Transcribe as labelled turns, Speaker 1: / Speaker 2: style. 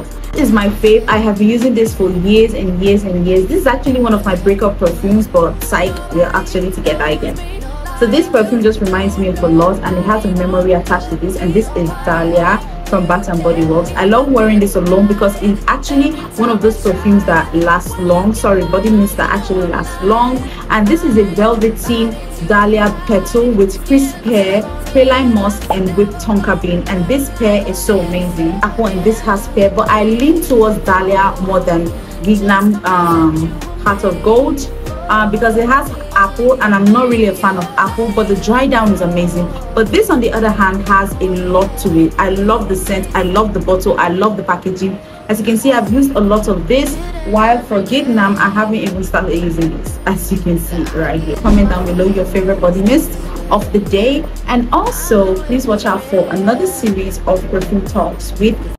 Speaker 1: Talks. This is my fave. I have been using this for years and years and years. This is actually one of my breakup perfumes, but psych, we're actually together again. So this perfume just reminds me of a lot, and it has a memory attached to this, and this is Dahlia from Bath and Body Works. I love wearing this alone because it's actually one of those perfumes that lasts long. Sorry, body mist that actually lasts long. And this is a velvety Dahlia petal with crisp pear, praline musk, and whipped tonka bean. And this pear is so amazing. Apple and this has pear, but I lean towards Dahlia more than Vietnam Heart of Gold. Because it has apple, and I'm not really a fan of apple, but the dry down is amazing. But this on the other hand has a lot to it. I love the scent, I love the bottle, I love the packaging. As you can see, I've used a lot of this, while for Vietnam I haven't even started using this, as you can see right here. Comment down below your favorite body mist of the day, and also please watch out for another series of perfume talks with